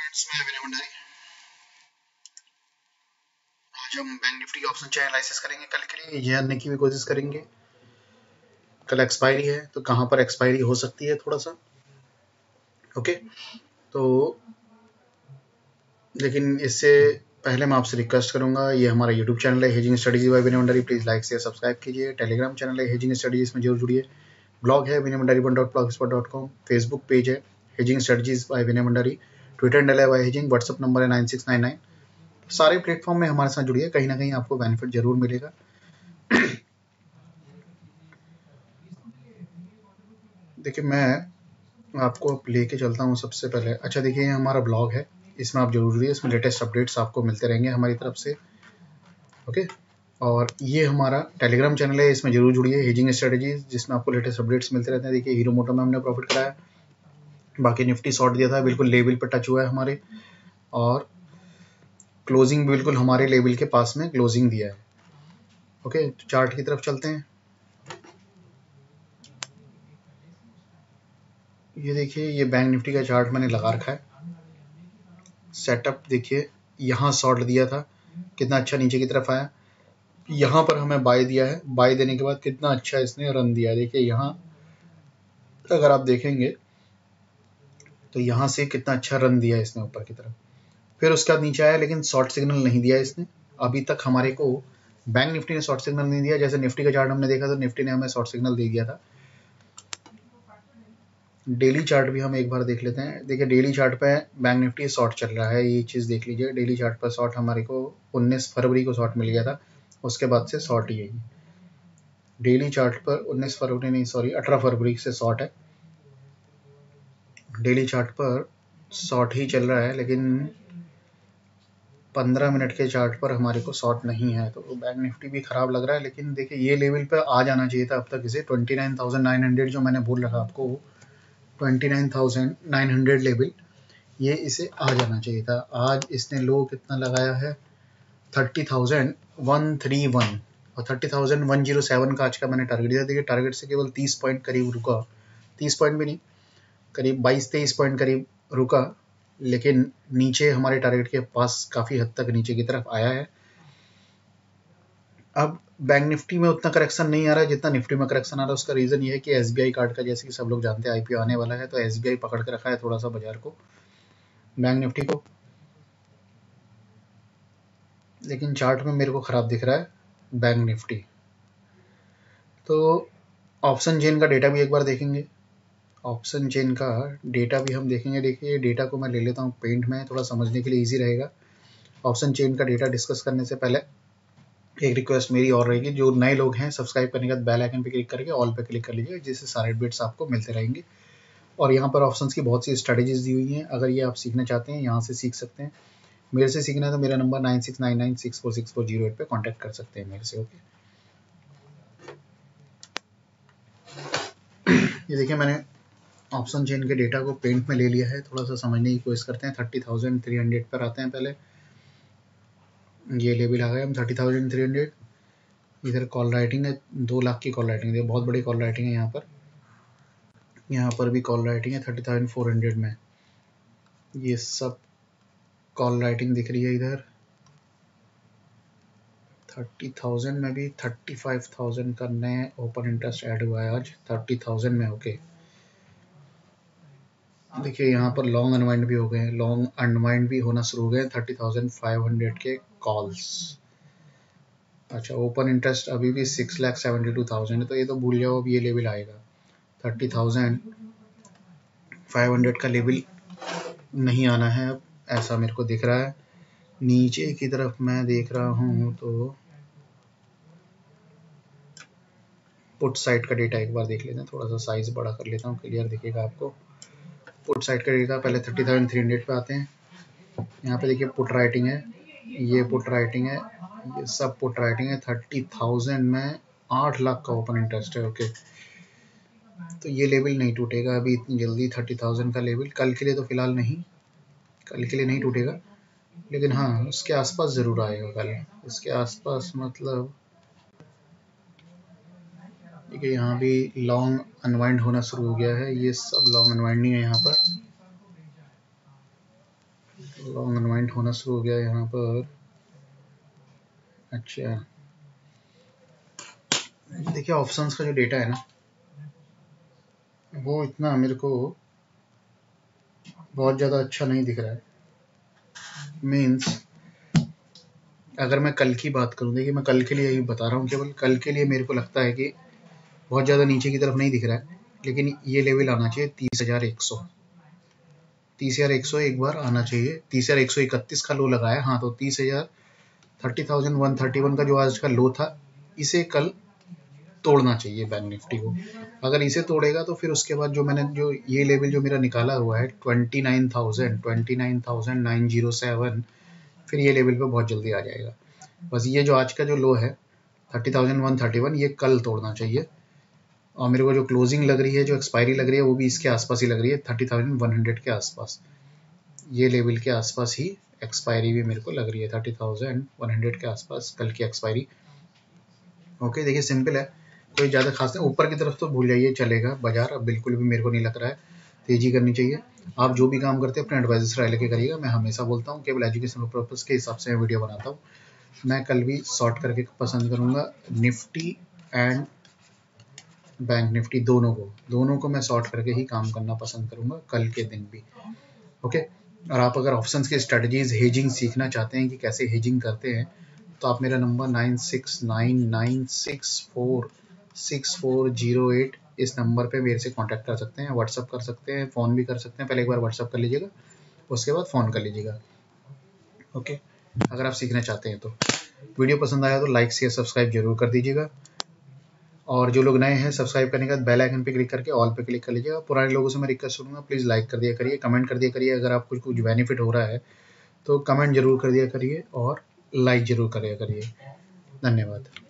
Friends, मैं विनय भंडारी। आज हम बैंक निफ्टी के ऑप्शन चेन एनालिसिस करेंगे कल के लिए। ये जानने की भी कोशिश करेंगे कल एक्सपायरी है तो कहां पर एक्सपायरी हो सकती है थोड़ा सा। ओके, तो लेकिन इससे पहले मैं आपसे रिक्वेस्ट करूंगा, ये हमारा यूट्यूब चैनल है hedging strategy by Vinay Bhandari, please like share subscribe कीजिए। टेलीग्राम चैनल है हेजिंग स्ट्रेटजीज में जरूर जुड़िए। ब्लॉग है vinaymandaripun.blogspot.com, फेसबुक पेज है hedging strategies by Vinay Bhandari, Twitter handle है बाय हेजिंग, व्हाट्सएप नंबर है 9699। सारे प्लेटफॉर्म में हमारे साथ जुड़िए, कहीं ना कहीं आपको बेनिफिट जरूर मिलेगा। देखिए, मैं आपको लेके चलता हूँ सबसे पहले। अच्छा देखिए, ये हमारा ब्लॉग है, इसमें आप जरूर जुड़िए, इसमें लेटेस्ट अपडेट्स आपको मिलते रहेंगे हमारी तरफ से। ओके, और ये हमारा टेलीग्राम चैनल है, इसमें जरूर जुड़िए हेजिंग स्ट्रेटजीज, जिसमें आपको लेटेस्ट अपडेट्स मिलते रहते हैं। देखिए, हीरो मोटो में हमने प्रॉफिट कराया, बाकी निफ्टी शॉर्ट दिया था, बिल्कुल लेवल पर टच हुआ है हमारे, और क्लोजिंग बिल्कुल हमारे लेवल के पास में क्लोजिंग दिया है। ओके, चार्ट की तरफ चलते हैं। ये देखिए, ये बैंक निफ्टी का चार्ट मैंने लगा रखा है। सेटअप देखिए, यहाँ शॉर्ट दिया था, कितना अच्छा नीचे की तरफ आया, यहाँ पर हमें बाय दिया है, बाय देने के बाद कितना अच्छा इसने रन दिया है। देखिए यहाँ अगर आप देखेंगे तो यहाँ से कितना अच्छा रन दिया है इसने ऊपर की तरफ, फिर उसके बाद नीचे आया, लेकिन शॉर्ट सिग्नल नहीं दिया इसने अभी तक हमारे को। बैंक निफ्टी ने शॉर्ट सिग्नल नहीं दिया। जैसे निफ्टी का चार्ट हमने देखा तो निफ्टी ने हमें शॉर्ट सिग्नल दे दिया था। डेली चार्ट भी हम एक बार देख लेते हैं। देखिए, डेली चार्ट पे बैंक निफ्टी शॉर्ट चल रहा है, ये चीज देख लीजिए। डेली चार्ट पर शॉर्ट हमारे को 19 फरवरी को शॉर्ट मिल गया था, उसके बाद से शॉर्ट ही है। डेली चार्ट पर 19 फरवरी नहीं, सॉरी 18 फरवरी से शॉर्ट है। डेली चार्ट पर शॉर्ट ही चल रहा है, लेकिन 15 मिनट के चार्ट पर हमारे को शॉर्ट नहीं है, तो बैंक निफ्टी भी खराब लग रहा है। लेकिन देखिए, ये लेवल पे आ जाना चाहिए था अब तक इसे। 29,900 जो मैंने बोल रखा आपको, 29,900 लेवल, ये इसे आ जाना चाहिए था। आज इसने लो कितना लगाया है, 30,131, और 30,107 का आज का मैंने टारगेट दिया। देखिए, टारगेट से केवल 30 पॉइंट करीब रुका, 30 पॉइंट भी नहीं, करीब 22-23 पॉइंट करीब रुका, लेकिन नीचे हमारे टारगेट के पास काफी हद तक नीचे की तरफ आया है। अब बैंक निफ्टी में उतना करेक्शन नहीं आ रहा है जितना निफ्टी में करेक्शन आ रहा है। उसका रीजन ये है कि एसबीआई कार्ड का, जैसे कि सब लोग जानते हैं, आईपीओ आने वाला है, तो एसबीआई पकड़ के रखा है थोड़ा सा बाजार को, बैंक निफ्टी को। लेकिन चार्ट में मेरे को खराब दिख रहा है बैंक निफ्टी। तो ऑप्शन चेन का डेटा भी एक बार देखेंगे। ऑप्शन चेन का डेटा भी हम देखेंगे। देखिए, डेटा को मैं ले लेता हूँ पेंट में, थोड़ा समझने के लिए इजी रहेगा। ऑप्शन चेन का डेटा डिस्कस करने से पहले एक रिक्वेस्ट मेरी और रहेगी, जो नए लोग हैं सब्सक्राइब करने के बाद बेल आइकन पे क्लिक करके ऑल पे क्लिक कर लीजिए, जिससे सारे अपडेट्स आपको मिलते रहेंगे। और यहाँ पर ऑप्शंस की बहुत सी स्ट्रेटेजीज दी हुई हैं, अगर ये आप सीखना चाहते हैं यहाँ से सीख सकते हैं। मेरे से सीखना है तो मेरा नंबर 9699646408 पे कांटेक्ट कर सकते हैं मेरे से। ओके, ये देखिए, मैंने ऑप्शन चेन के डेटा को पेंट में ले लिया है, थोड़ा सा समझने की कोशिश करते हैं। 30,300 पर आते हैं पहले। ये लेवल आ गए हम 30,300। इधर कॉल राइटिंग है, 2 लाख की कॉल राइटिंग है, बहुत बड़ी कॉल राइटिंग है यहाँ पर। यहाँ पर भी कॉल राइटिंग है 30,400 में, ये सब कॉल राइटिंग दिख रही है इधर। 30,000 में भी 35,000 का नया ओपन इंटरेस्ट ऐड हुआ है आज 30,000 में। ओके, देखिए यहाँ पर लॉन्ग अनवाइंड भी हो गए, लॉन्ग अनवाइंड भी होना शुरू हो गए 30,500 के कॉल्स। अच्छा, ओपन इंटरेस्ट अभी भी 6,72,000 है, तो ये तो भूल जाओ, अब ये लेवल आएगा 30,500 का लेवल नहीं आना है अब, ऐसा मेरे को दिख रहा है। नीचे की तरफ मैं देख रहा हूँ तो पुट साइड का डेटा एक बार देख लेते हैं, थोड़ा सा साइज बड़ा कर लेता हूँ, क्लियर दिखेगा आपको। पुट साइड का डेटा पहले 30,300 पे आते हैं। यहाँ पे देखिए पुट राइटिंग है, ये पुट राइटिंग है, ये सब पुट राइटिंग है। 30,000 में 8 लाख का ओपन इंटरेस्ट है। ओके, तो ये लेवल नहीं टूटेगा अभी इतनी जल्दी। 30,000 का लेवल कल के लिए तो फिलहाल नहीं, कल के लिए नहीं टूटेगा, लेकिन हाँ उसके आसपास जरूर आएगा कल, इसके आसपास। मतलब देखिए, यहाँ भी लॉन्ग अनवाइंड होना शुरू हो गया है, ये सब लॉन्ग अनवाइंडिंग है यहाँ पर। लॉन्ग अनवाइंड होना शुरू हो गया यहाँ पर। अच्छा देखिए ऑप्शंस का जो डेटा है ना वो इतना मेरे को बहुत ज़्यादा अच्छा नहीं दिख रहा है। मीन्स अगर मैं कल की बात करूँ, देखिए मैं कल के लिए ही बता रहा हूँ, केवल कल के लिए मेरे को लगता है कि बहुत ज़्यादा नीचे की तरफ नहीं दिख रहा है, लेकिन ये लेवल आना चाहिए 30,100। 30,100 एक बार आना चाहिए। 30,131 का लो लगाया, हाँ तो 30,131 का जो आज का लो था, इसे कल तोड़ना चाहिए बैंक निफ्टी को। अगर इसे तोड़ेगा तो फिर उसके बाद जो ये लेवल जो मेरा निकाला हुआ है 29,907, फिर ये लेवल पे बहुत जल्दी आ जाएगा। बस ये जो आज का जो लो है 30,131, ये कल तोड़ना चाहिए। और मेरे को जो क्लोजिंग लग रही है, जो एक्सपायरी लग रही है, वो भी इसके आसपास ही लग रही है, 30,100 के आसपास। ये लेवल के आसपास ही एक्सपायरी भी मेरे को लग रही है, 30,100 के आसपास कल की एक्सपायरी। ओके देखिए सिंपल है, कोई ज़्यादा खास नहीं। ऊपर की तरफ तो भूल जाइए, चलेगा बाजार अब बिल्कुल भी मेरे को नहीं लग रहा है तेजी करनी चाहिए। आप जो भी काम करते हैं अपने एडवाइजर से राय लेके करिएगा। मैं हमेशा बोलता हूँ केवल एजुकेशनल पर्पज़ के हिसाब से मैं वीडियो बनाता हूँ। मैं कल भी शॉर्ट करके पसंद करूँगा निफ्टी एंड बैंक निफ्टी, दोनों को मैं शॉर्ट करके ही काम करना पसंद करूँगा कल के दिन भी। ओके और आप अगर ऑप्शंस की स्ट्रेटजीज हेजिंग सीखना चाहते हैं कि कैसे हेजिंग करते हैं, तो आप मेरा नंबर 9699646408 इस नंबर पे मेरे से कांटेक्ट कर सकते हैं, व्हाट्सअप कर सकते हैं, फ़ोन भी कर सकते हैं। पहले एक बार व्हाट्सअप कर लीजिएगा, उसके बाद फ़ोन कर लीजिएगा। ओके अगर आप सीखना चाहते हैं तो वीडियो पसंद आया तो लाइक शेयर सब्सक्राइब जरूर कर दीजिएगा। और जो लोग नए हैं सब्सक्राइब करने के बाद बेल आइकन पे क्लिक करके ऑल पे क्लिक कर लीजिएगा। पुराने लोगों से मैं रिक्वेस्ट करूँगा प्लीज़ लाइक कर दिया करिए, कमेंट कर दिया करिए। अगर आपको कुछ बेनिफिट हो रहा है तो कमेंट जरूर कर दिया करिए और लाइक जरूर करिए। धन्यवाद।